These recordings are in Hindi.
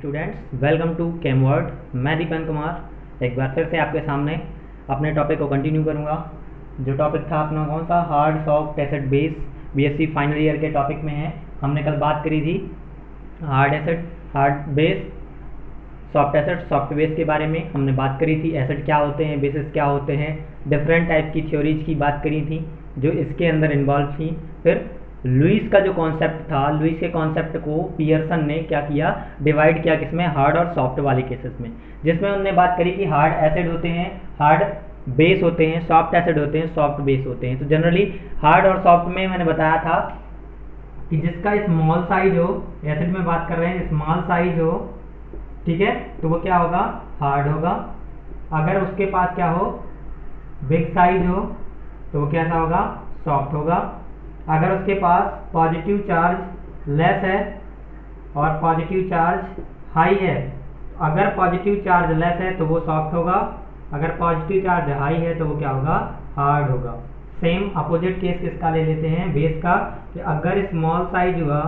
Students, welcome to केमवर्ड। मैं दीपेंद्र कुमार एक बार फिर से आपके सामने अपने टॉपिक को कंटिन्यू करूंगा। जो टॉपिक था अपना कौन सा, hard soft acid base, BSc final year के टॉपिक में है। हमने कल बात करी थी hard acid, hard base, soft acid, soft base के बारे में हमने बात करी थी। एसेट क्या होते हैं, बेसिस क्या होते हैं, डिफरेंट टाइप की थ्योरीज की बात करी थी जो इसके अंदर इन्वॉल्व थी। फिर लुईस का जो कॉन्सेप्ट था, लुईस के कॉन्सेप्ट को पियर्सन ने क्या किया, डिवाइड किया किसमें, हार्ड और सॉफ्ट वाले केसेस में, जिसमें उन्होंने बात करी कि हार्ड एसिड होते हैं, हार्ड बेस होते हैं, सॉफ्ट एसिड होते हैं, सॉफ्ट बेस होते हैं। तो जनरली हार्ड और सॉफ्ट में मैंने बताया था कि जिसका स्मॉल साइज हो, एसिड में बात कर रहे हैं, स्मॉल साइज हो, ठीक है, तो वो क्या होगा, हार्ड होगा। अगर उसके पास क्या हो, बिग साइज हो, तो वो कैसा होगा, सॉफ्ट होगा। अगर उसके पास पॉजिटिव चार्ज लेस है और पॉजिटिव चार्ज हाई है, अगर पॉजिटिव चार्ज लेस है तो वो सॉफ्ट होगा, अगर पॉजिटिव चार्ज हाई है तो वो क्या होगा, हार्ड होगा। सेम अपोजिट केस किसका ले लेते हैं, बेस का, कि अगर स्मॉल साइज हुआ,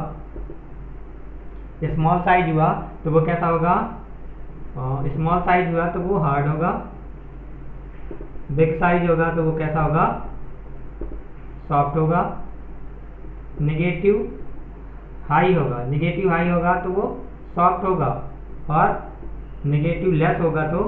स्मॉल साइज हुआ तो वो कैसा होगा, स्मॉल साइज हुआ तो वो हार्ड होगा, बिग साइज होगा तो वो कैसा होगा, सॉफ्ट होगा। नेगेटिव हाई होगा, नेगेटिव हाई होगा तो वो सॉफ्ट होगा, और नेगेटिव लेस होगा तो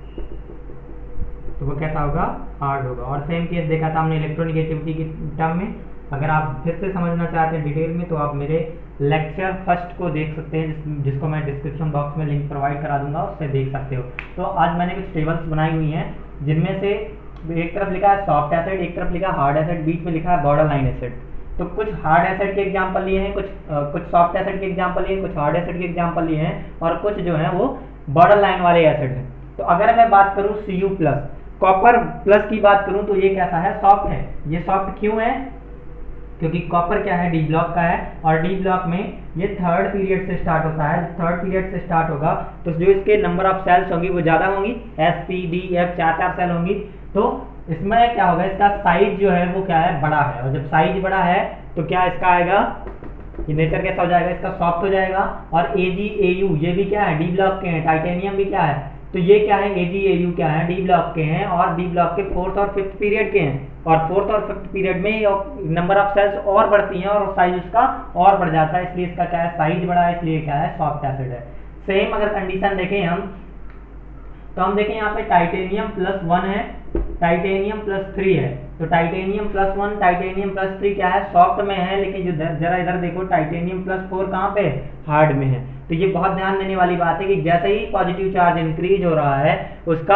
वो कैसा होगा, हार्ड होगा। और सेम केस देखा था हमने इलेक्ट्रोनेगेटिविटी की टर्म में। अगर आप फिर से समझना चाहते हैं डिटेल में तो आप मेरे लेक्चर फर्स्ट को देख सकते हैं, जिसको मैं डिस्क्रिप्शन बॉक्स में लिंक प्रोवाइड करा दूंगा, उससे देख सकते हो। तो आज मैंने कुछ टेबल्स बनाई हुई हैं, जिनमें से एक तरफ लिखा है सॉफ्ट एसिड, एक तरफ लिखा है हार्ड एसिड, बीच में लिखा है बॉर्डर लाइन एसिड। तो कुछ हार्ड एसिड के एग्जाम्पल लिए हैं, कुछ सॉफ्ट एसिड के एग्जाम्पल लिए, कुछ हार्ड एसिड के एग्जाम्पल लिए हैं, और कुछ जो है वो बॉर्डर लाइन वाले एसिड हैं। तो अगर मैं बात करूं Cu प्लस, कॉपर प्लस की बात करूं तो ये कैसा है, सॉफ्ट है। ये सॉफ्ट क्यों है, क्योंकि कॉपर क्या है, डी ब्लॉक का है, और डी ब्लॉक में ये थर्ड पीरियड से स्टार्ट होता है। थर्ड पीरियड से स्टार्ट होगा तो जो इसके नंबर ऑफ सेल्स होंगी वो ज्यादा होंगी, एस पी डी एफ, चार सेल होंगी। तो इसमें क्या होगा, इसका साइज जो है वो क्या है, बड़ा है। और जब साइज बड़ा है तो क्या इसका आएगा, ये नेचर कैसा हो जाएगा, इसका सॉफ्ट हो जाएगा। और एजी एयू ये भी क्या है, डी ब्लॉक के हैं, टाइटेनियम भी क्या है, तो ये क्या है, एजी एयू क्या है, डी ब्लॉक के हैं, और डी ब्लॉक के फोर्थ और फिफ्थ पीरियड के हैं। और फोर्थ और फिफ्थ पीरियड में नंबर ऑफ सेल्स और बढ़ती हैं और साइज उसका और बढ़ जाता है, इसलिए इसका क्या है, साइज बड़ा है, इसलिए क्या है, सॉफ्ट एसिड है। सेम अगर कंडीशन देखें हम, तो हम देखें यहाँ पे टाइटेनियम +1 है, टाइटेनियम +3 है। तो टाइटेनियम +1, टाइटेनियम +3 क्या है, सॉफ्ट में है, लेकिन जो जरा इधर देखो टाइटेनियम +4 कहाँ पे, हार्ड में है। तो ये बहुत ध्यान देने वाली बात है कि जैसे ही पॉजिटिव चार्ज इंक्रीज हो रहा है, उसका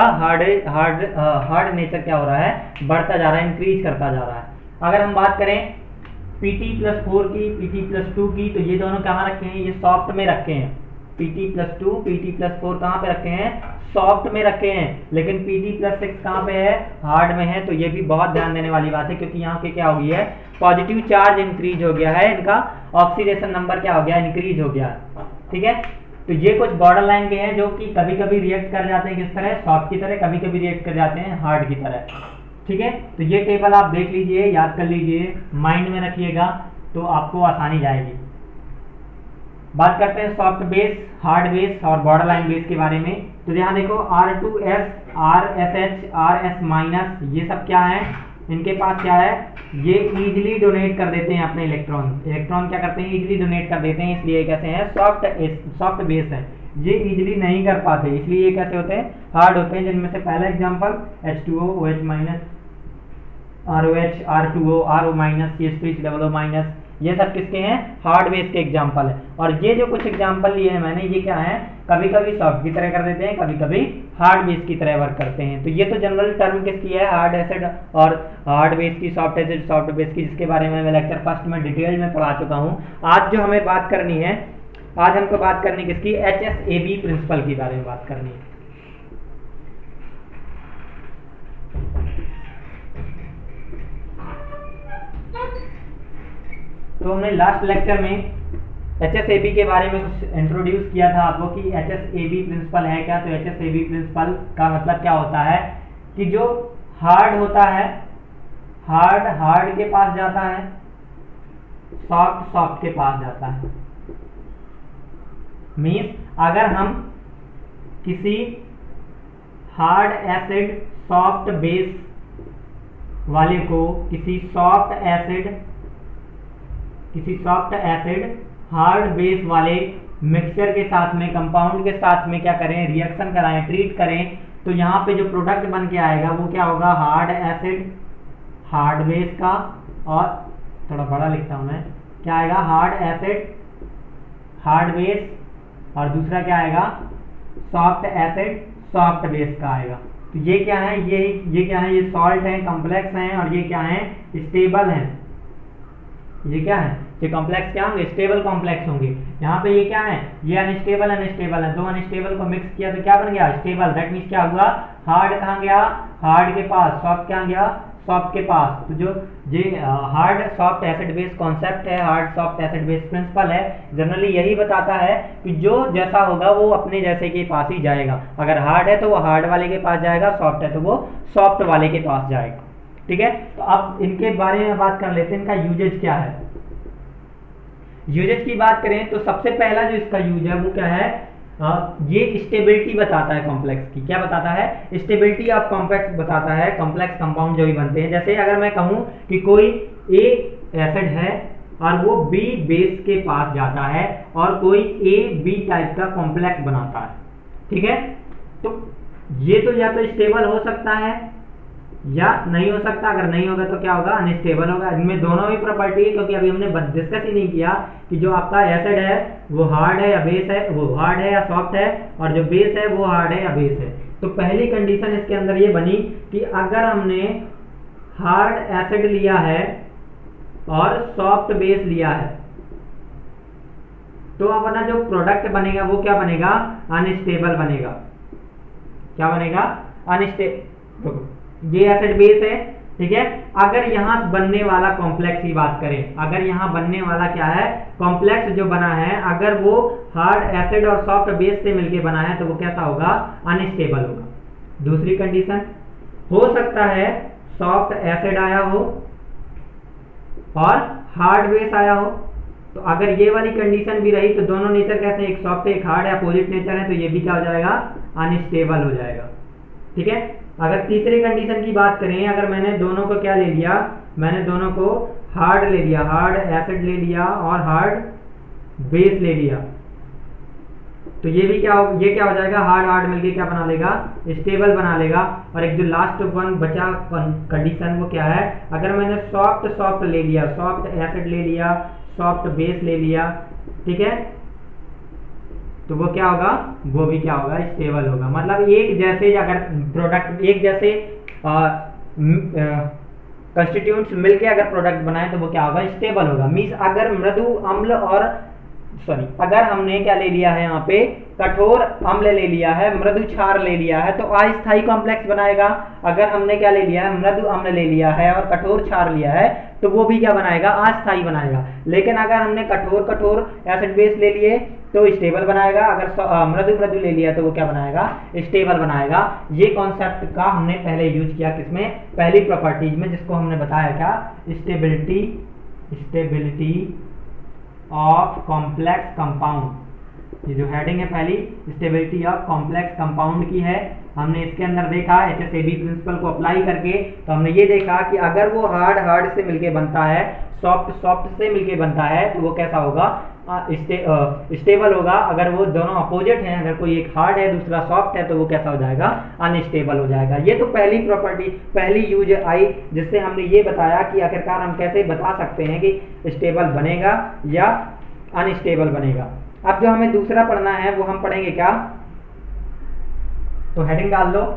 हार्ड नेचर क्या हो रहा है, बढ़ता जा रहा है, इंक्रीज करता जा रहा है। अगर हम बात करें Pt+4 की, Pt+2 की, तो ये दोनों कहाँ रखे हैं, ये सॉफ्ट में रखे हैं। Pt+2, Pt+4 कहाँ पे रखे हैं, सॉफ्ट में रखे हैं, लेकिन Pt+6 कहाँ पे है, हार्ड में है। तो ये भी बहुत ध्यान देने वाली बात है, क्योंकि यहाँ पे क्या हो गया है, पॉजिटिव चार्ज इंक्रीज हो गया है, इनका ऑक्सीडेशन नंबर क्या हो गया, इंक्रीज हो गया है, ठीक है। तो ये कुछ बॉर्डर लाइन के हैं जो कि कभी कभी रिएक्ट कर जाते हैं किस तरह, सॉफ्ट की तरह, कभी कभी रिएक्ट कर जाते हैं हार्ड की तरह, ठीक है। तो ये टेबल आप देख लीजिए, याद कर लीजिए, माइंड में रखिएगा, तो आपको आसानी जाएगी। बात करते हैं सॉफ्ट बेस, हार्ड बेस और बॉर्डर लाइन बेस के बारे में। तो यहाँ देखो R2S, RSH, RS-, ये सब क्या है, इनके पास क्या है, ये इजीली डोनेट कर देते हैं अपने इलेक्ट्रॉन। इलेक्ट्रॉन क्या करते हैं, इजीली डोनेट कर देते हैं, इसलिए कैसे हैं, सॉफ्ट बेस है। ये इजीली नहीं कर पाते, इसलिए ये कैसे होते हैं, हार्ड होते हैं। जिनमें से पहला example H2O, OH-, ROH, R2O, RO-, CH3COO-, ये सब किसके हैं, हार्ड बेस के एग्जांपल है। और ये जो कुछ एग्जांपल लिए हैं मैंने, ये क्या है, कभी कभी सॉफ्ट की तरह कर देते हैं, कभी कभी हार्ड बेस की तरह वर्क करते हैं। तो ये तो जनरल टर्म किसकी है, हार्ड एसिड और हार्ड बेस की, सॉफ्ट एसिड, सॉफ्ट बेस की, जिसके बारे में मैं लेक्चर फर्स्ट में डिटेल में पढ़ा चुका हूँ। आज जो हमें बात करनी है, आज हमको बात करनी किसकी, HSAB प्रिंसिपल के बारे में बात करनी है। तो हमने लास्ट लेक्चर में HSAB के बारे में कुछ इंट्रोड्यूस किया था आपको कि HSAB प्रिंसिपल है क्या। तो HSAB प्रिंसिपल का मतलब क्या होता है कि जो हार्ड होता है, हार्ड के पास जाता है, सॉफ्ट के पास जाता है। मीन्स अगर हम किसी हार्ड एसिड सॉफ्ट बेस वाले को किसी सॉफ्ट एसिड हार्ड बेस वाले मिक्सचर के साथ में, कंपाउंड के साथ में क्या करें, रिएक्शन कराएं, ट्रीट करें, तो यहाँ पे जो प्रोडक्ट बन के आएगा वो क्या होगा, हार्ड एसिड हार्ड बेस का, और थोड़ा बड़ा लिखता हूं मैं, क्या आएगा, हार्ड एसिड हार्ड बेस, और दूसरा क्या आएगा, सॉफ्ट एसिड सॉफ्ट बेस का आएगा। तो ये क्या है, ये क्या है, ये सॉल्ट है, कॉम्प्लेक्स हैं, और ये क्या है, स्टेबल हैं। ये क्या है, ये कॉम्प्लेक्स क्या होंगे, स्टेबल कॉम्प्लेक्स होंगे। यहाँ पे ये क्या है, ये अनस्टेबल है, दो अनस्टेबल को मिक्स किया तो क्या बन गया, स्टेबल। दैट मीन्स क्या हुआ, हार्ड कहाँ गया, हार्ड के पास, सॉफ्ट क्या गया, सॉफ्ट के पास। तो जो ये hard soft acid base concept है, hard soft acid base principle है, जनरली यही बताता है कि जो जैसा होगा वो अपने जैसे के पास ही जाएगा। अगर हार्ड है तो वो हार्ड वाले के पास जाएगा, सॉफ्ट है तो वो सॉफ्ट वाले के पास जाएगा। ठीक है, तो अब इनके बारे में बात कर लेते हैं, इनका यूजेज क्या है। यूजेज की बात करें तो सबसे पहला जो इसका यूज है वो क्या है, ये स्टेबिलिटी बताता है कॉम्प्लेक्स की। क्या बताता है, स्टेबिलिटी ऑफ कॉम्प्लेक्स बताता है, कॉम्प्लेक्स कंपाउंड जो भी बनते हैं। जैसे अगर मैं कहूं कि कोई ए एसिड है और वो बी बेस के पास जाता है और कोई ए बी टाइप का कॉम्प्लेक्स बनाता है, ठीक है, तो ये तो या तो स्टेबल हो सकता है या नहीं हो सकता। अगर नहीं होगा तो क्या होगा, अनस्टेबल होगा। इनमें दोनों ही प्रॉपर्टी है, क्योंकि अभी हमने डिस्कस ही नहीं किया कि जो आपका एसिड है वो हार्ड है या बेस है, वो हार्ड है या सॉफ्ट है, और जो बेस है वो हार्ड है या बेस है। तो पहली कंडीशन इसके अंदर ये बनी कि अगर हमने हार्ड एसिड लिया है और सॉफ्ट बेस लिया है तो अपना जो प्रोडक्ट बनेगा वो क्या बनेगा, अनस्टेबल बनेगा। क्या बनेगा, अनस्टेबल। ये एसिड बेस है, ठीक है। अगर यहां बनने वाला कॉम्प्लेक्स की बात करें, अगर यहां बनने वाला क्या है, कॉम्प्लेक्स जो बना है, अगर वो हार्ड एसिड और सॉफ्ट बेस से मिलके बना है तो वो कैसा होगा, अनस्टेबल होगा। दूसरी कंडीशन, हो सकता है सॉफ्ट एसिड आया हो और हार्ड बेस आया हो, तो अगर ये वाली कंडीशन भी रही तो दोनों नेचर कैसे, एक सॉफ्ट एक हार्ड है, अपोजिट नेचर है, तो ये भी क्या हो जाएगा, अनस्टेबल हो जाएगा। ठीक है। अगर तीसरी कंडीशन की बात करें, अगर मैंने दोनों को क्या ले लिया, मैंने दोनों को हार्ड ले लिया, हार्ड एसिड ले लिया और हार्ड बेस ले लिया, तो ये भी क्या हो, ये क्या हो जाएगा, हार्ड हार्ड मिलके क्या बना लेगा, स्टेबल बना लेगा। और एक जो लास्ट वन बचा कंडीशन वो क्या है, अगर मैंने सॉफ्ट सॉफ्ट ले लिया, सॉफ्ट एसिड ले लिया, सॉफ्ट बेस ले लिया, ठीक है, तो वो क्या होगा, वो भी क्या होगा, स्टेबल होगा। मतलब एक जैसे अगर प्रोडक्ट एक जैसे कंस्टिट्यूएंट्स मिलके अगर प्रोडक्ट बनाए तो वो क्या होगा, स्टेबल होगा। मींस अगर मृदु अम्ल और अगर हमने क्या ले लिया है, यहाँ पे कठोर अम्ल ले लिया है, मृदु क्षार ले लिया है, तो अस्थायी कॉम्प्लेक्स बनाएगा। अगर हमने क्या ले लिया है, मृदु अम्ल ले लिया है और कठोर क्षार लिया है, तो वो भी क्या बनाएगा, अस्थायी बनाएगा। लेकिन अगर हमने कठोर एसिड बेस ले लिए तो स्टेबल बनाएगा, अगर मृदु ले लिया तो वो क्या बनाएगा, स्टेबल बनाएगा। ये कॉन्सेप्ट का हमने पहले यूज किया किसमें, पहली प्रॉपर्टीज में, जिसको हमने बताया क्या, स्टेबिलिटी ऑफ कॉम्प्लेक्स कंपाउंड। ये जो हेडिंग है पहली, स्टेबिलिटी ऑफ कॉम्प्लेक्स कंपाउंड की है। हमने इसके अंदर देखा HSAB प्रिंसिपल को अप्लाई करके, तो हमने ये देखा कि अगर वो हार्ड से मिलके बनता है, सॉफ्ट से मिलके बनता है, तो वो कैसा होगा, स्टेबल होगा। अगर वो दोनों अपोजिट हैं, अगर कोई एक हार्ड है दूसरा सॉफ्ट है, तो वो कैसा हो जाएगा, अनस्टेबल हो जाएगा। ये तो पहली प्रॉपर्टी, पहली यूज आई, जिससे हमने ये बताया कि आखिरकार हम कैसे बता सकते हैं कि स्टेबल बनेगा या अनस्टेबल बनेगा। अब जो हमें दूसरा पढ़ना है वो हम पढ़ेंगे क्या, तो हेडिंग डाल दो,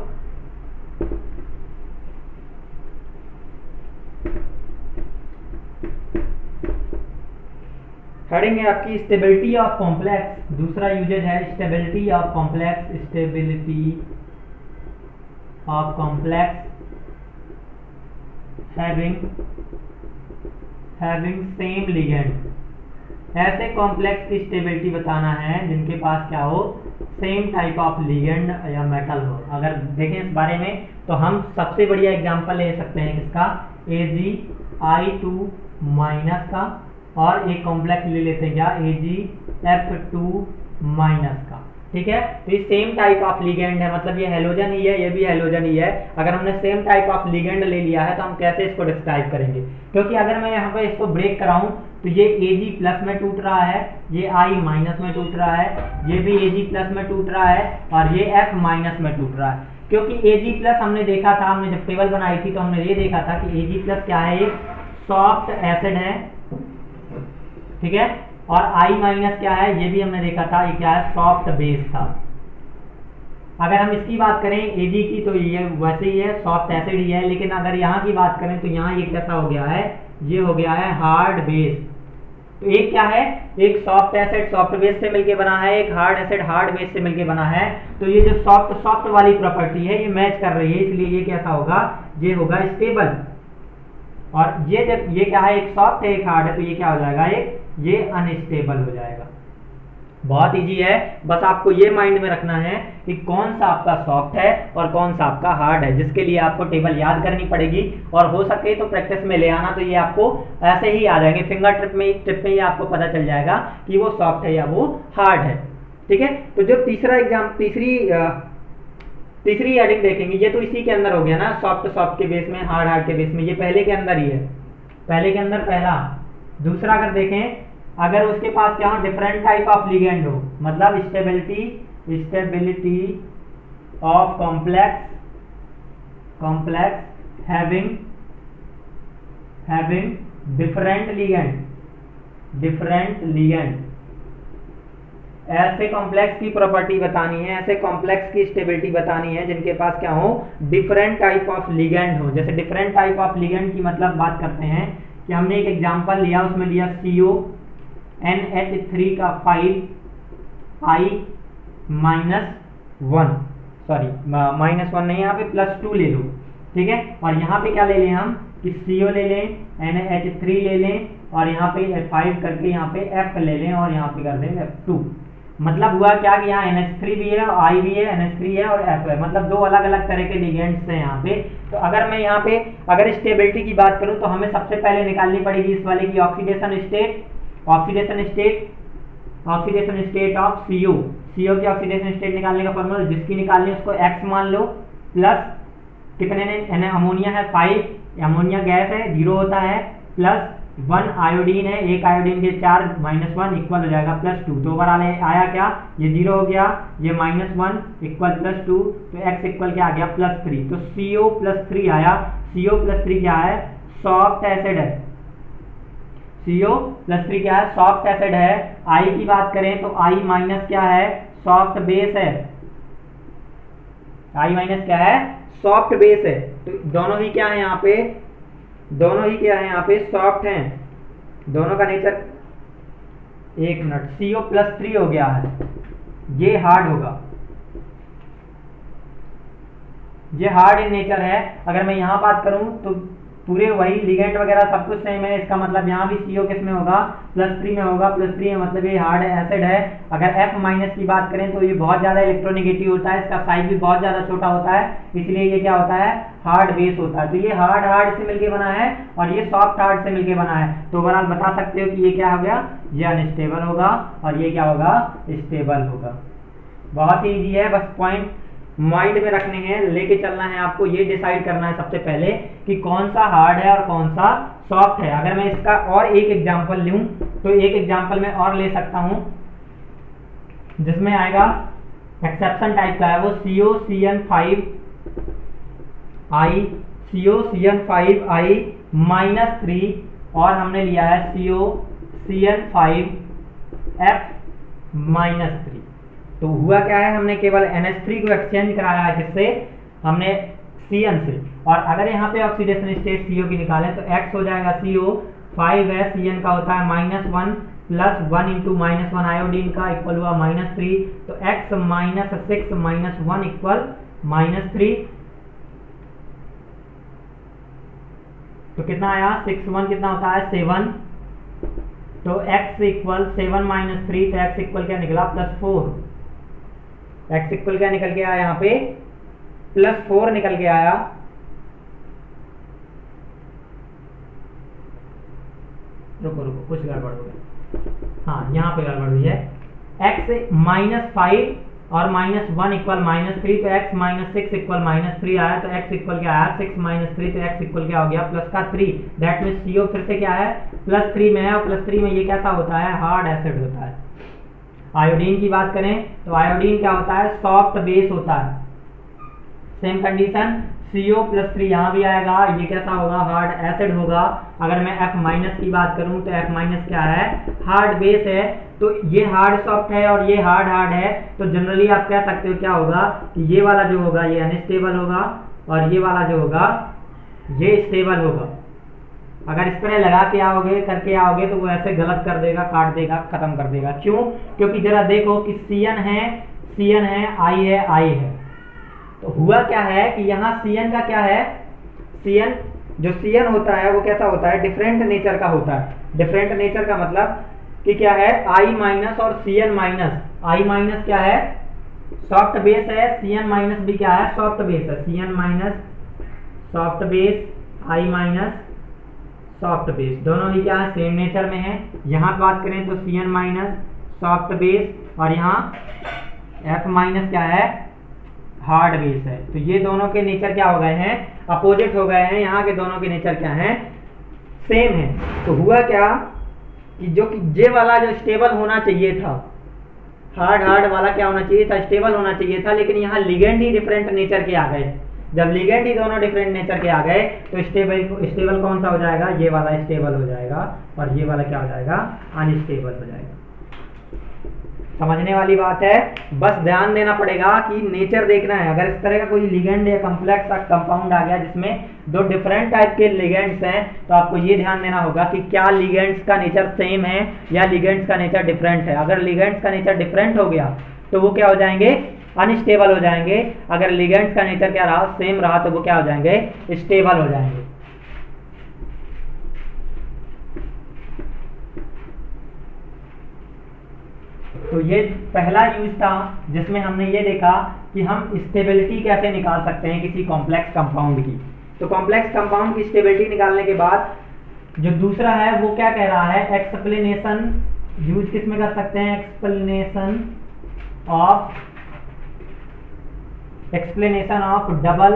हेडिंग है आपकी स्टेबिलिटी ऑफ कॉम्प्लेक्स। दूसरा यूजेज है stability of complex, stability of complex having same ligand. ऐसे कॉम्प्लेक्स की स्टेबिलिटी बताना है जिनके पास क्या हो, सेम टाइप ऑफ लिगेंड या मेटल हो। अगर देखें इस बारे में तो हम सबसे बढ़िया एग्जांपल ले सकते हैं किसका, Ag(I2) का, और एक कॉम्प्लेक्स ले लेते हैं क्या, Ag(F2) का। ठीक है। तो ये सेम टाइप ऑफ लिगेंड है, मतलब ये हेलोजन ही है, ये भी हेलोजन ही है। अगर हमने सेम टाइप ऑफ लिगेंड ले लिया है तो हम कैसे इसको डिस्क्राइब करेंगे, क्योंकि अगर मैं यहाँ पे इसको ब्रेक कराऊं तो ये Ag प्लस में टूट रहा है, ये I माइनस में टूट रहा है, ये भी Ag प्लस में टूट रहा है, और ये F माइनस में टूट रहा है। क्योंकि Ag प्लस हमने देखा था, हमने जब टेबल बनाई थी तो हमने ये देखा था कि Ag प्लस क्या है, एक सॉफ्ट एसिड है, ठीक है। और I माइनस क्या है, ये भी हमने देखा था, ये क्या है, सॉफ्ट बेस था। अगर हम इसकी बात करें Ag की तो ये वैसे ही है, सॉफ्ट एसिड ही है, लेकिन अगर यहाँ की बात करें तो यहाँ ये कैसा हो गया है, ये हो गया है हार्ड बेस। तो एक क्या है, एक सॉफ्ट एसिड सॉफ्ट बेस से मिलके बना है, एक हार्ड एसिड हार्ड बेस से मिलके बना है। तो ये जो सॉफ्ट वाली प्रॉपर्टी है ये मैच कर रही है, इसलिए ये कैसा होगा, ये होगा स्टेबल। और ये जब ये क्या है, एक सॉफ्ट है एक हार्ड है, तो ये क्या हो जाएगा, ये अनस्टेबल हो जाएगा। बहुत इजी है, बस आपको ये माइंड में रखना है कि कौन सा आपका सॉफ्ट है और कौन सा आपका हार्ड है, जिसके लिए आपको टेबल याद करनी पड़ेगी, और हो सके तो प्रैक्टिस में ले आना, तो ये आपको ऐसे ही आ जाएंगे, फिंगर ट्रिप में ही आपको पता चल जाएगा कि वो सॉफ्ट है या वो हार्ड है, ठीक है। तो जो तीसरी हेडिंग देखेंगे, ये तो इसी के अंदर हो गया ना, सॉफ्ट के बेस में, हार्ड के बेस में, ये पहले के अंदर ही है, पहले के अंदर पहला। दूसरा अगर देखें, अगर उसके पास क्या हो, डिफरेंट टाइप ऑफ लिगेंड हो, मतलब stability of complex having different ligand, ऐसे कॉम्प्लेक्स की प्रॉपर्टी बतानी है, ऐसे कॉम्प्लेक्स की स्टेबिलिटी बतानी है जिनके पास क्या हो, डिफरेंट टाइप ऑफ लिगेंड हो। जैसे डिफरेंट टाइप ऑफ लिगेंड की मतलब बात करते हैं कि हमने एक एग्जांपल लिया, उसमें लिया CONH3 का 5I -1, सॉरी -1 नहीं, यहाँ पे +2 ले लो, ठीक है। और यहाँ पे क्या ले लें हम कि CO ले लें, NH3 ले लें, और यहाँ पे 5 करके यहाँ पे F ले लें, और यहाँ पे कर दें F2। मतलब हुआ क्या कि यहाँ NH3 भी है, I भी है, NH3 है और F है, मतलब दो अलग अलग तरह के लिगेंड्स हैं यहाँ पे। तो अगर मैं यहाँ पे अगर स्टेबिलिटी की बात करूँ तो हमें सबसे पहले निकालनी पड़ेगी इस वाले की ऑक्सीडेशन स्टेट ऑफ CO की ऑक्सीडेशन स्टेट निकालने का फॉर्मूला, जिसकी निकालनी है उसको X मान लो, प्लस कितने ने, अमोनिया है 5, अमोनिया गैस है 0 होता है, प्लस 1 आयोडीन है, एक आयोडीन के चार्ज -1 इक्वल हो जाएगा +2। तो ओवरऑल आया क्या, ये 0 हो गया, ये -1 इक्वल +2, तो x इक्वल क्या आ गया, +3। तो CO+3 आया। CO+3 क्या है, सॉफ्ट एसिड है, CO+3 क्या है, सॉफ्ट एसिड है। I की बात करें तो I- क्या है, सॉफ्ट बेस है, I- क्या है, सॉफ्ट बेस है। तो दोनों ही क्या है यहाँ पे, सॉफ्ट हैं, दोनों का नेचर, एक मिनट, CO+3 हो गया है, ये हार्ड होगा, ये हार्ड इन नेचर है। अगर मैं यहाँ बात करूँ तो पूरे वही लिगेंड वगैरह सब कुछ सेम है, इसका मतलब यहाँ भी CO किस में होगा, +3 में होगा, +3 है मतलब ये हार्ड एसिड है। अगर F- की बात करें तो ये बहुत ज़्यादा इलेक्ट्रोनेगेटिव होता है, इसका साइज भी बहुत ज़्यादा छोटा होता है, इसलिए ये क्या होता है, हार्ड बेस होता है। तो ये हार्ड से मिलके बना है और ये सॉफ्ट हार्ड से मिलके बना है। तो ओवरऑल बता सकते हो कि ये क्या हो गया, ये अनस्टेबल होगा और ये क्या होगा, स्टेबल होगा। बहुत ही ईजी है, बस पॉइंट माइंड में रखने हैं, लेके चलना है आपको, ये डिसाइड करना है सबसे पहले कि कौन सा हार्ड है और कौन सा सॉफ्ट है। अगर मैं इसका और एक एग्जांपल लूं तो एक एग्जांपल मैं और ले सकता हूं जिसमें आएगा एक्सेप्शन टाइप का है, वो COCN5I -3 और हमने लिया है COCN5F-3। तो हुआ क्या है, हमने केवल NH3 को एक्सचेंज कराया है, जिससे हमने CN से, और अगर यहाँ पे ऑक्सीडेशन स्टेट CO की निकालें तो X हो जाएगा CO, 5 है, CN का होता है -1 प्लस 1 इंटू -1 आयोडीन का इक्वल हुआ -3, तो X -6 -1 इक्वल -3। तो कितना आया, 6 1 कितना होता है, 7। तो X इक्वल 7 -3, तो X इक्वल क्या निकला, +4। X इक्वल क्या निकल के आया, यहाँ पे +4 निकल के आया। रुको कुछ गड़बड़ हो गया, हाँ यहाँ पे गड़बड़ हुई है। X -5 और -1 इक्वल -3, तो x -6 इक्वल -3 आया, तो x इक्वल क्या आया 6 -3, तो x इक्वल क्या हो गया +3। दैट मीन्स CO फिर से क्या है +3 में है, और +3 में ये कैसा होता है हार्ड एसिड होता है। आयोडीन की बात करें तो आयोडीन क्या होता है सॉफ्ट बेस होता है। सेम कंडीशन CO+3 यहाँ भी आएगा, ये कैसा होगा हार्ड एसिड होगा। अगर मैं F- की बात करूं तो F- क्या है हार्ड बेस है, तो ये हार्ड सॉफ्ट है और ये हार्ड हार्ड है, तो जनरली आप कह सकते हो क्या होगा कि ये वाला जो होगा ये अनस्टेबल होगा और ये वाला जो होगा ये स्टेबल होगा। अगर इस तरह लगा के आओगे करके आओगे तो वो ऐसे गलत कर देगा, काट देगा, खत्म कर देगा। क्यों? क्योंकि जरा देखो कि CN है I है I है, तो हुआ क्या है कि यहाँ CN का क्या है, CN जो CN होता है वो कैसा होता है डिफरेंट नेचर का होता है। डिफरेंट नेचर का मतलब कि क्या है I- और CN-। I- क्या है सॉफ्ट बेस है, CN- भी क्या है सॉफ्ट बेस है। CN- soft base, I- soft base, दोनों ही क्या है सेम नेचर में है। यहाँ बात करें तो CN- सॉफ्ट बेस और यहाँ F- क्या है हार्ड बेस है। तो ये दोनों के नेचर क्या हो गए हैं अपोजिट हो गए हैं, यहाँ के दोनों के नेचर क्या हैं सेम है। तो हुआ क्या कि जो कि जे वाला जो स्टेबल होना चाहिए था, हार्ड वाला क्या होना चाहिए था स्टेबल होना चाहिए था, लेकिन यहाँ लिगेंड ही डिफरेंट नेचर के आ गए। जब लिगेंड ही दोनों डिफरेंट नेचर के आ गए तो स्टेबल कौन सा हो जाएगा ये वाला स्टेबल हो जाएगा और ये वाला क्या हो जाएगा अनस्टेबल हो जाएगा। समझने वाली बात है, बस ध्यान देना पड़ेगा कि नेचर देखना है। अगर इस तरह का कोई लिगेंड या कॉम्प्लेक्स कंपाउंड आ गया जिसमें दो डिफरेंट टाइप के लिगेंड्स हैं, तो आपको ये ध्यान देना होगा कि क्या लिगेंड्स का नेचर सेम है या लिगेंड्स का नेचर डिफरेंट है। अगर लिगेंड्स का नेचर डिफरेंट हो गया तो वो क्या हो जाएंगे अनस्टेबल हो जाएंगे। अगर लिगेंड्स का नेचर क्या रहा सेम रहा तो वो क्या हो जाएंगे स्टेबल हो जाएंगे। तो ये पहला यूज था जिसमें हमने ये देखा कि हम स्टेबिलिटी कैसे निकाल सकते हैं किसी कॉम्प्लेक्स कंपाउंड की। तो कॉम्प्लेक्स कंपाउंड की स्टेबिलिटी निकालने के बाद जो दूसरा है वो क्या कह रहा है एक्सप्लेनेशन यूज किस में कर सकते हैं explanation of double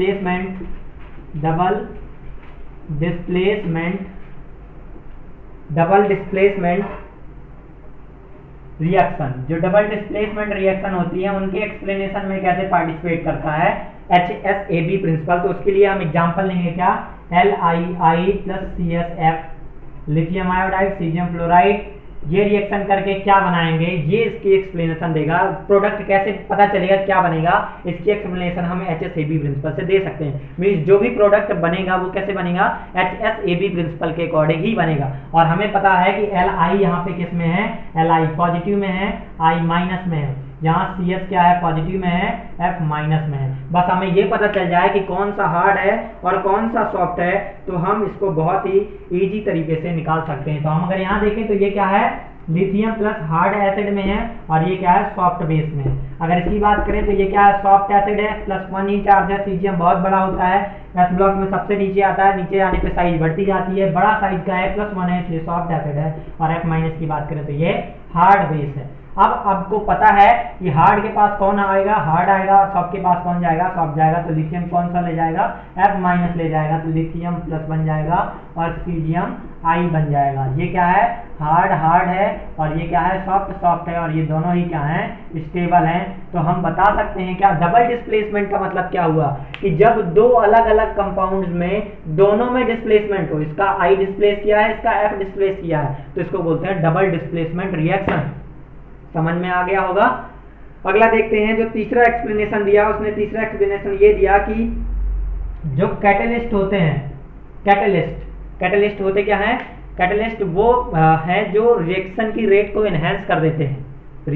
displacement reaction. जो डबल डिस्प्लेसमेंट रिएक्शन होती है उनके एक्सप्लेनेशन में कैसे पार्टिसिपेट करता है HSAB प्रिंसिपल। तो उसके लिए हम एग्जांपल लेंगे क्या LiI + CSF lithium iodide caesium fluoride, ये रिएक्शन करके क्या बनाएंगे ये इसकी एक्सप्लेनेशन देगा। प्रोडक्ट कैसे पता चलेगा क्या बनेगा इसकी एक्सप्लेनेशन हम HSAB प्रिंसिपल से दे सकते हैं। मींस जो भी प्रोडक्ट बनेगा वो कैसे बनेगा HSAB प्रिंसिपल के अकॉर्डिंग ही बनेगा। और हमें पता है कि Li यहाँ पे किस में है Li पॉजिटिव में है I माइनस में है, यहाँ CS क्या है पॉजिटिव में है F माइनस में है। बस हमें ये पता चल जाए कि कौन सा हार्ड है और कौन सा सॉफ्ट है तो हम इसको बहुत ही इजी तरीके से निकाल सकते हैं। तो हम अगर यहाँ देखें तो ये क्या है लिथियम प्लस हार्ड एसिड में है और ये क्या है सॉफ्ट बेस में है। अगर इसकी बात करें तो ये क्या है सॉफ्ट एसिड है +1 ही चार्ज है, सीजियम बहुत बड़ा होता है, एस ब्लॉक में सबसे नीचे आता है, नीचे आने पे साइज बढ़ती जाती है, बड़ा साइज का है +1 है इसलिए सॉफ्ट एसिड है। और F- की बात करें तो ये हार्ड बेस है। अब आपको पता है कि हार्ड के पास कौन आएगा हार्ड आएगा और सॉफ्ट के पास कौन जाएगा सॉफ्ट जाएगा। तो लिथियम कौन सा ले जाएगा F- ले जाएगा, तो लिथियम प्लस बन जाएगा और सीजियम I बन जाएगा। ये क्या है हार्ड है और ये क्या है सॉफ्ट है और ये दोनों ही क्या है स्टेबल हैं। तो हम बता सकते हैं क्या डबल डिस्प्लेसमेंट का मतलब क्या हुआ कि जब दो अलग अलग कंपाउंड्स में दोनों में डिस्प्लेसमेंट हो, इसका I डिस्प्लेस किया है इसका F डिस्प्लेस किया है, तो इसको बोलते हैं डबल डिस्प्लेसमेंट रिएक्शन। समझ में आ गया होगा। अगला देखते हैं जो तीसरा एक्सप्लेनेशन दिया, उसने तीसरा एक्सप्लेनेशन ये दिया कि जो कैटलिस्ट होते हैं कैटलिस्ट होते क्या हैं कैटलिस्ट वो है जो रिएक्शन की रेट को एनहांस कर देते हैं,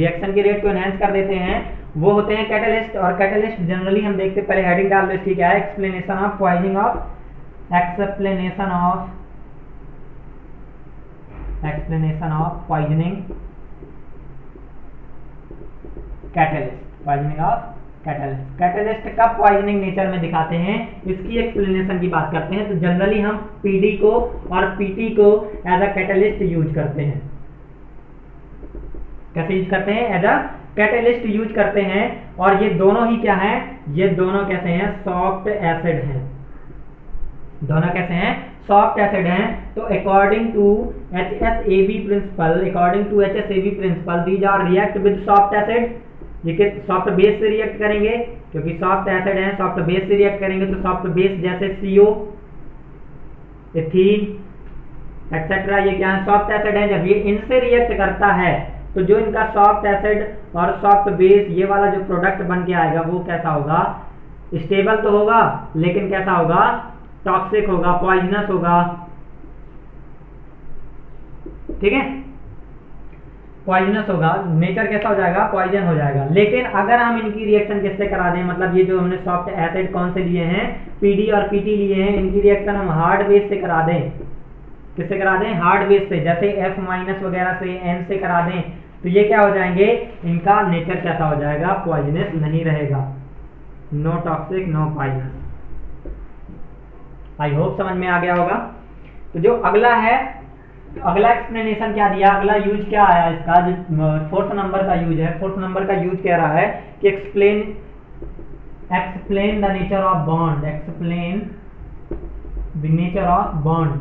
वो होते हैं कैटलिस्ट। और कैटलिस्ट जनरली हम देखते पहले हेडिंग डाल दो इसकी क्या है एक्सप्लेनेशन ऑफ पॉइजनिंग कैटलिस्ट कब पॉइजनिंग नेचर में दिखाते हैं इसकी एक्सप्लेनेशन की बात करते हैं। तो जनरली हम पीडी को और पीटी को एज अ कैटलिस्ट यूज करते हैं। कैसे यूज करते हैं एज अ कैटेलिस्ट यूज करते हैं, और ये दोनों ही क्या हैं, ये दोनों कैसे हैं, सॉफ्ट एसिड हैं। दोनों कैसे हैं, सॉफ्ट एसिड हैं। तो according to HSAB principle these are react with soft acid. ये कि सॉफ्ट बेस से रिएक्ट करेंगे, क्योंकि सॉफ्ट एसिड हैं, सॉफ्ट बेस से रिएक्ट करेंगे, तो सॉफ्ट बेस जैसे CO, एथीन एक्सेट्रा, ये क्या है, सॉफ्ट एसिड है। जब ये इनसे रिएक्ट करता है तो जो इनका सॉफ्ट एसिड और सॉफ्ट बेस, ये वाला जो प्रोडक्ट बन के आएगा वो कैसा होगा, स्टेबल तो होगा, लेकिन कैसा होगा, टॉक्सिक होगा, पॉइजनस होगा। ठीक है, पॉइजनस होगा, नेचर कैसा हो जाएगा, पॉइजन हो जाएगा। लेकिन अगर हम इनकी रिएक्शन किससे करा दें, मतलब ये जो हमने सॉफ्ट एसिड कौन से लिए हैं, PD और PT लिए हैं, इनकी रिएक्शन हम हार्ड बेस से करा दें। किससे करा दें, हार्ड बेस से, जैसे F- वगैरह से, N से करा दें, तो ये क्या हो जाएंगे, इनका नेचर कैसा हो जाएगा, पॉइजनस नहीं रहेगा। No toxic, no poisonous. I hope समझ में आ गया होगा। तो जो अगला है, अगला एक्सप्लेनेशन क्या दिया, अगला यूज क्या आया इसका, जो 4th नंबर का यूज है, 4th नंबर का यूज कह रहा है कि explain the nature of bond, explain the nature of bond.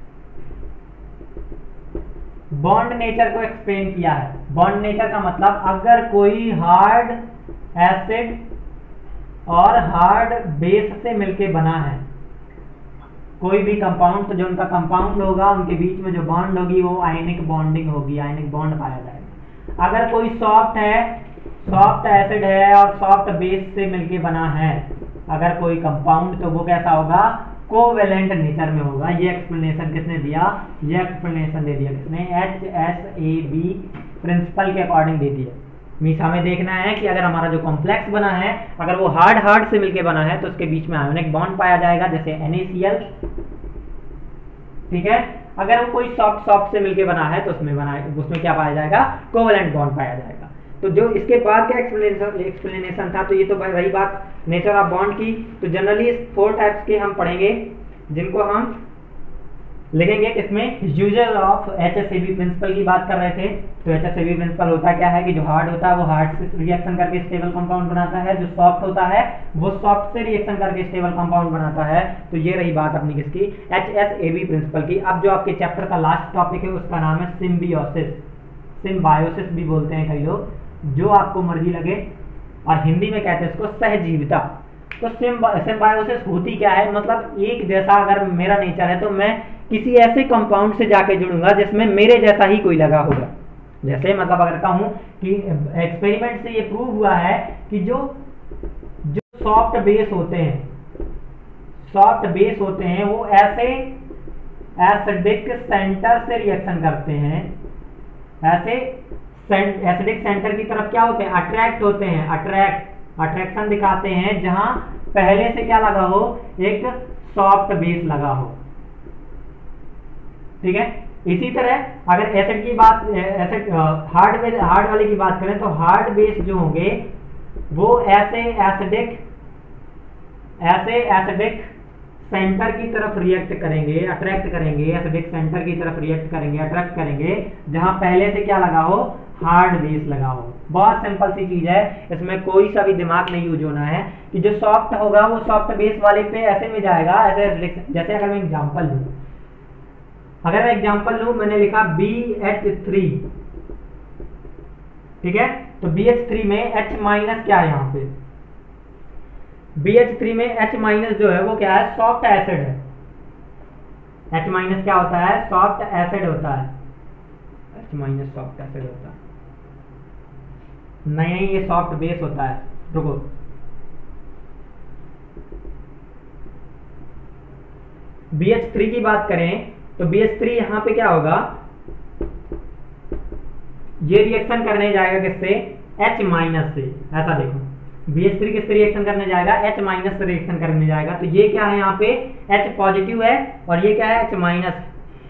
Bond nature को एक्सप्लेन किया है। बॉन्ड नेचर का मतलब, अगर कोई हार्ड एसिड और हार्ड बेस से मिलके बना है कोई भी कंपाउंड, तो जो उनका कंपाउंड होगा उनके बीच में जो बॉन्ड होगी वो आयनिक बॉन्डिंग होगी, आयनिक बॉन्ड पाया जाएगा। अगर कोई सॉफ्ट है, सॉफ्ट एसिड है और सॉफ्ट बेस से मिलके बना है अगर कोई कंपाउंड, तो वो कैसा होगा, कोवेलेंट नेचर में होगा। ये एक्सप्लेनेशन किसने दिया, ये एक्सप्लेनेशन दे दिया किसने, HSAB प्रिंसिपल के अकॉर्डिंग दे दिया। मीन्स हमें देखना है कि अगर हमारा जो कॉम्प्लेक्स बना है, अगर वो हार्ड से मिलके बना है, तो उसके बीच में आयोनिक बॉन्ड पाया जाएगा, जैसे NaCl। ठीक है, अगर वो कोई सॉफ्ट से मिलके बना है, तो उसमें क्या पाया जाएगा, कोवेलेंट बॉन्ड पाया जाएगा। तो जो इसके बाद का एक्सप्लेनेशन था, तो ये तो रही बात नेचर ऑफ बॉन्ड की। तो जनरली 4 टाइप्स के हम पढ़ेंगे, जिनको हम लिखेंगे इसमें। यूजर ऑफ HSAB प्रिंसिपल की बात कर रहे थे, तो HSAB प्रिंसिपल होता क्या है कि जो हार्ड होता है वो हार्ड से रिएक्शन करके स्टेबल कंपाउंड बनाता है, जो सॉफ्ट होता है वो सॉफ्ट से रिएक्शन करके स्टेबल कंपाउंड बनाता है। तो ये रही बात अपनी किसकी, HSAB प्रिंसिपल की। अब जो आपके चैप्टर का लास्ट टॉपिक है उसका नाम है सिम्बियोसिस, सिम्बायोसिस भी बोलते हैं कई लोग, जो आपको मर्जी लगे, और हिंदी में कहते हैं इसको सहजीविता। तो सिम्बायोसिस होती क्या है, मतलब एक जैसा अगर मेरा नेचर है तो मैं किसी ऐसे कंपाउंड से जाके जुड़ूंगा जिसमें मेरे जैसा ही कोई लगा होगा। जैसे मतलब अगर कहूं कि एक्सपेरिमेंट से ये प्रूव हुआ है कि जो सॉफ्ट बेस होते हैं, सॉफ्ट बेस होते हैं वो ऐसे एसिडिक सेंटर से रिएक्शन करते हैं, ऐसे एसिडिक सेंटर की तरफ क्या होते हैं, अट्रैक्ट होते हैं, अट्रैक्शन दिखाते हैं, जहां पहले से क्या लगा हो, एक सॉफ्ट बेस लगा हो। ठीक है, इसी तरह अगर एसिड की बात, एसिड हार्ड वाले की बात करें, तो हार्ड बेस जो होंगे वो ऐसे एसिडिक सेंटर की तरफ रिएक्ट करेंगे, अट्रैक्ट करेंगे, एसिडिक सेंटर की तरफ रिएक्ट करेंगे, अट्रैक्ट करेंगे, जहां पहले से क्या लगा हो, हार्ड बेस लगा हो। बहुत सिंपल सी चीज है, इसमें कोई सा भी दिमाग नहीं यूज होना है कि जो सॉफ्ट होगा वो सॉफ्ट बेस वाले पे ऐसे में जाएगा, ऐसे। जैसे अगर मैं एग्जांपल लूं, मैंने लिखा BH3, ठीक है, तो BH3 में H माइनस क्या है, यहाँ पे BH3 में H माइनस जो है वो क्या है, सॉफ्ट एसिड है। H माइनस क्या होता है, सॉफ्ट एसिड होता है, H माइनस सॉफ्ट एसिड होता है। नहीं, ये सॉफ्ट बेस होता है। रुको, BH3 की बात करें तो BH3 यहां पे क्या होगा, ये रिएक्शन करने जाएगा किससे, H माइनस से। ऐसा देखो, BH3 किससे रिएक्शन करने जाएगा, H माइनस से रिएक्शन करने जाएगा। तो ये क्या है, यहाँ पे H पॉजिटिव है और ये क्या है, H minus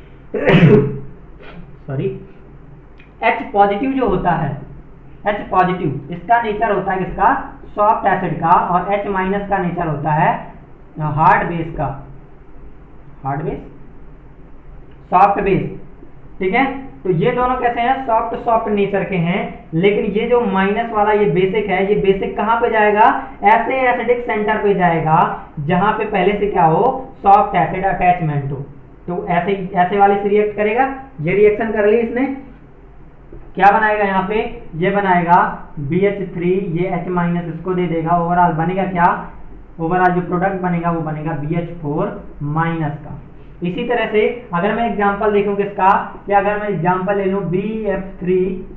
sorry, H positive जो होता है, H पॉजिटिव इसका नेचर होता है किसका, सॉफ्ट एसिड का, और H माइनस का नेचर होता है हार्ड बेस का, हार्ड बेस, सॉफ्ट बेस। ठीक है, तो ये दोनों कैसे हैं, सॉफ्ट सॉफ्ट नेचर के हैं। लेकिन ये जो माइनस वाला ये बेसिक है, ये बेसिक कहां पे जाएगा, ऐसे एसिडिक सेंटर पे जाएगा जहां पे पहले से क्या हो, सॉफ्ट एसिड अटैचमेंट हो। तो ऐसे ऐसे वाले से रिएक्ट करेगा। ये रिएक्शन कर ली इसने, क्या बनाएगा यहाँ पे, ये बनाएगा BH3, ये H- इसको दे देगा, ओवरऑल बनेगा क्या, ओवरऑल जो प्रोडक्ट बनेगा वो बनेगा BH4- का। इसी तरह से अगर मैं एग्जांपल देखूं किसका, कि अगर मैं एग्जांपल ले लूं BF3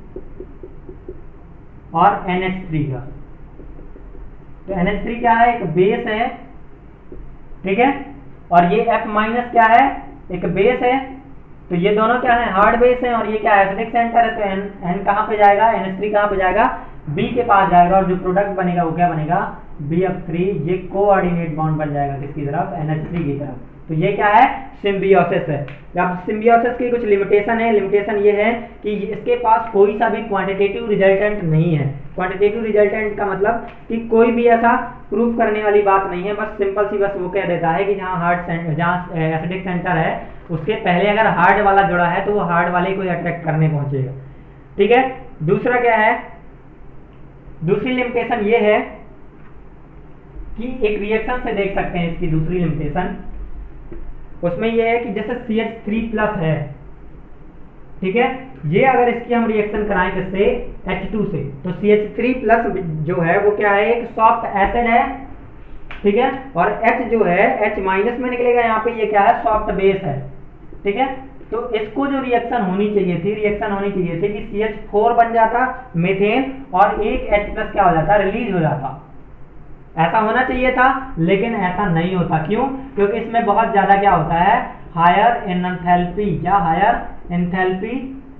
और NH3 का, तो NH3 क्या है, एक बेस है, ठीक है, और ये F- क्या है, एक बेस है। तो ये दोनों क्या है, हार्ड बेस है, और ये क्या है, एसिडिक सेंटर है। तो N कहां पे जाएगा, NH3 कहां पे जाएगा, B के पास जाएगा, और जो प्रोडक्ट बनेगा वो क्या बनेगा, BF3। ये कोऑर्डिनेट बॉन्ड बन जाएगा किसकी तरफ, NH3 की तरफ। तो ये क्या है, सिम्बियोसिस है। अब सिम्बियोसिस की कुछ लिमिटेशन है। लिमिटेशन ये है कि इसके पास कोई सा भी क्वांटिटेटिव रिजल्टेंट नहीं है। क्वांटिटेटिव रिजल्टेंट का मतलब कि कोई भी ऐसा प्रूफ करने वाली बात नहीं है, बस सिंपल सी बस वो कह देता है कि जहाँ एसिडिक सेंटर है उसके पहले अगर हार्ड वाला जुड़ा है तो वो हार्ड वाले को अट्रैक्ट करने पहुंचेगा, ठीक है। दूसरा क्या है, दूसरी लिमिटेशन ये है कि एक रिएक्शन से देख सकते हैं इसकी दूसरी लिमिटेशन, उसमें यह है कि जैसे CH3+ है, ठीक है, ये अगर इसकी हम रिएक्शन कराएं किससे, H2 से, तो CH3+ जो है वो क्या है, एक सॉफ्ट एसिड है, ठीक है, और H जो है H- में निकलेगा, यहाँ पे ये क्या है, सॉफ्ट बेस है, ठीक है। तो इसको जो रिएक्शन होनी चाहिए थी, कि CH4 बन जाता मीथेन, और एक H+ क्या हो जाता, रिलीज हो जाता। ऐसा होना चाहिए था, लेकिन ऐसा नहीं होता। क्यों, क्योंकि इसमें बहुत ज्यादा क्या होता है, हायर एंथैल्पी, क्या हायर एंथैल्पी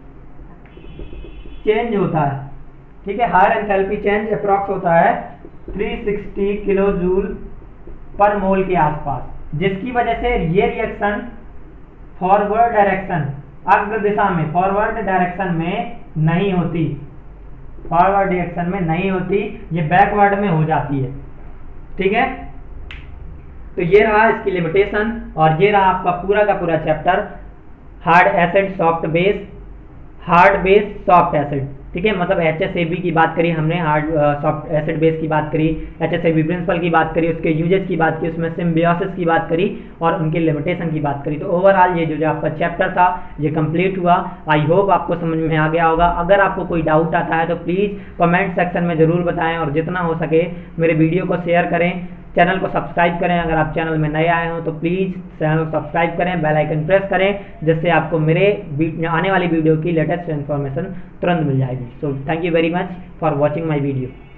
चेंज होता है, ठीक है। हायर एंथैल्पी चेंज अप्रॉक्स होता है 360 किलो जूल पर मोल के आसपास, जिसकी वजह से ये रिएक्शन फॉरवर्ड डायरेक्शन, अग्र दिशा में, फॉरवर्ड डायरेक्शन में नहीं होती, फॉरवर्ड डायरेक्शन में नहीं होती, ये बैकवर्ड में हो जाती है, ठीक है। तो ये रहा इसकी लिमिटेशन, और ये रहा आपका पूरा का पूरा chapter, hard acid soft base, hard base soft acid, ठीक है। मतलब HSAB की बात करी हमने, हार्ड सॉफ्ट एसिड बेस की बात करी, HSAB प्रिंसिपल की बात करी, उसके यूजेस की बात की, उसमें सिम्बियोसिस की बात करी, और उनकी लिमिटेशन की बात करी। तो ओवरऑल ये जो आपका चैप्टर था ये कंप्लीट हुआ। आई होप आपको समझ में आ गया होगा। अगर आपको कोई डाउट आता है तो प्लीज़ कमेंट सेक्शन में ज़रूर बताएं, और जितना हो सके मेरे वीडियो को शेयर करें, चैनल को सब्सक्राइब करें। अगर आप चैनल में नए आए हो तो प्लीज़ चैनल को सब्सक्राइब करें, बेल आइकन प्रेस करें, जिससे आपको मेरे आने वाली वीडियो की लेटेस्ट इन्फॉर्मेशन तुरंत मिल जाएगी। So thank you very much for watching my video.